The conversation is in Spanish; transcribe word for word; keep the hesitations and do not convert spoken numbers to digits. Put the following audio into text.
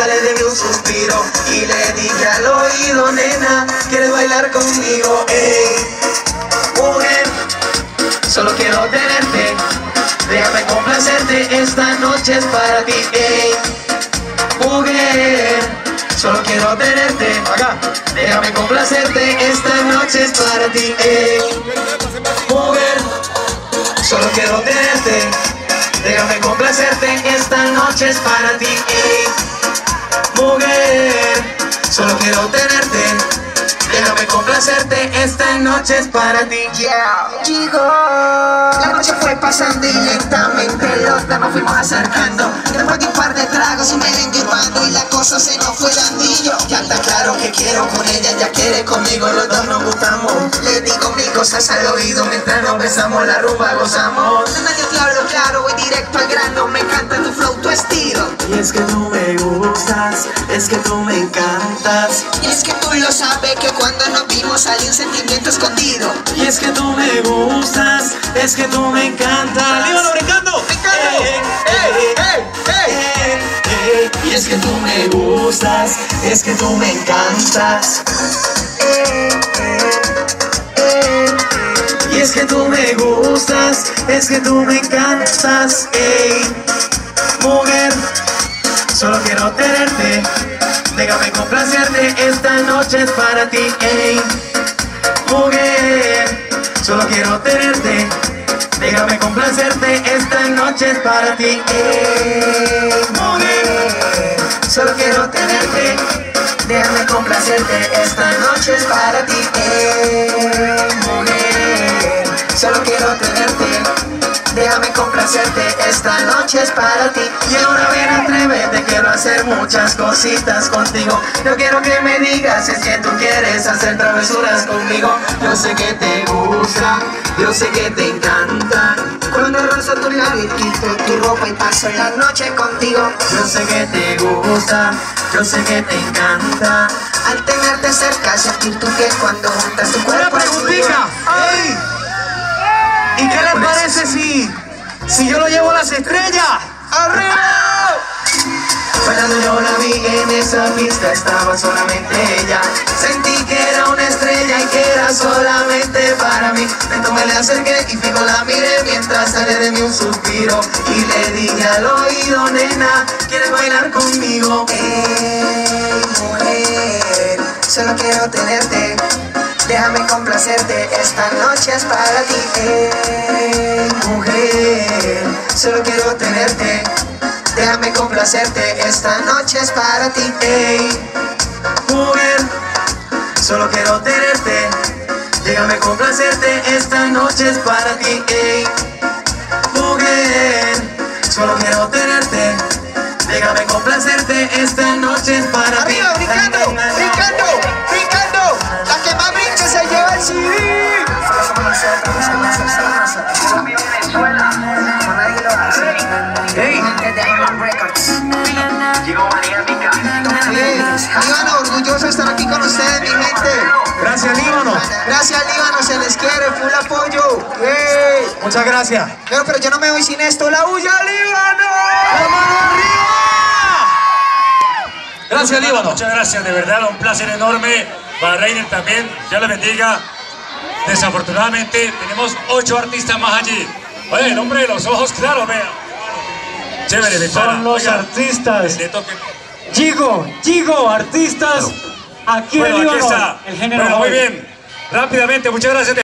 sale de mí un suspiro y le dije al oído, nena, ¿quieres bailar conmigo? Ey, mujer, solo quiero tenerte, déjame complacerte, esta noche es para ti. Ey, mujer, solo quiero tenerte, acá, déjame complacerte, esta noche es para ti. Ey, mujer, solo quiero tenerte, déjame complacerte, esta noche es para ti. Ey, mujer, solo quiero tenerte, déjame complacerte, esta noche es para ti. Yeah, llegó. La noche fue pasando y lentamente los dos nos fuimos acercando. Después de un par de tragos y merengue llevando y la cosa se nos fue dando y yo ya está claro que quiero con ella, ella quiere conmigo, los dos nos gustamos. Le digo mil cosas al oído mientras nos besamos, la rumba gozamos. Nena, yo te hablo claro, voy directo al grano, me encanta tu flow, tu estilo. Y es que tú me gustas, es que tú me encantas. Y es que tú lo sabes que cuando nos vimos hay un sentimiento escondido. Y es que tú me gustas, es que tú me encantas. ¡Líbano brincando! ¡Ey, ey, ey, ey, ey! Y es que tú me gustas, es que tú me encantas. Y es que tú me gustas, es que tú me encantas. Ey, mujer, solo quiero tenerte, déjame complacerte, esta noche es para ti. Ey, mujer, solo quiero tenerte, déjame complacerte, esta noche es para ti. Ey, mujer, solo quiero tenerte, déjame complacerte, esta noche es para ti. Ey, mujer, solo quiero tenerte, déjame complacerte, esta noche es para ti. Y ahora ven, atrévete, quiero hacer muchas cositas contigo. Yo quiero que me digas si es que tú quieres hacer travesuras conmigo. Yo sé que te gusta, yo sé que te encanta Cuando rozo tu labio y quito tu ropa y paso la noche contigo. Yo sé que te gusta, yo sé que te encanta Al tenerte cerca, sentir tu piel cuando juntas tu Una cuerpo al preguntita. mío. ¡Ay! ¿Y qué les parece si, si yo lo llevo a las estrellas? ¡Arriba! Cuando yo la vi en esa pista estaba solamente ella. Sentí que era una estrella y que era solamente para mí. Entonces me le acerqué y fijo la miré mientras sale de mí un suspiro y le dije al oído, nena, ¿quieres bailar conmigo? Ey, mujer, solo quiero tenerte, déjame complacerte, esta noche es para ti. Ey, Mujer, solo quiero tenerte, déjame complacerte, esta noche es para ti. ey, mujer, solo quiero tenerte, déjame complacerte, esta noche es para ti. Ey, mujer, solo quiero tenerte, déjame complacerte, esta noche es para ti. Arriba, brincando, brincando, brincando. La que más brinque se lleva el C D. ¡Ey! Líbano, orgulloso de estar aquí con ustedes, mi gente. Gracias, Líbano. Gracias, Líbano, se les quiere, full apoyo. Yay. Muchas gracias. Pero, pero yo no me voy sin esto, la bulla, Líbano. ¡La mano arriba! Gracias, Líbano. Muchas gracias, de verdad, un placer enorme para Reiner también, Dios le bendiga. Desafortunadamente tenemos ocho artistas más allí. Oye, el hombre de los ojos, claro, vea. Chévere, de para. Son los Oiga, artistas. le toque. Gigo, Gigo, artistas. Aquí Bueno, en aquí Líbano, está. el género Bueno, muy hoy. bien. Rápidamente, muchas gracias.